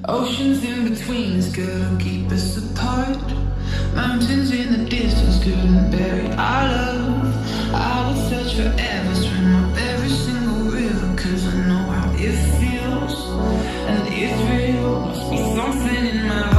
Oceans in between couldn't keep us apart. Mountains in the distance couldn't bury our love. I would search forever, swim up every single river, 'cause I know how it feels, and it's real. Must be something in my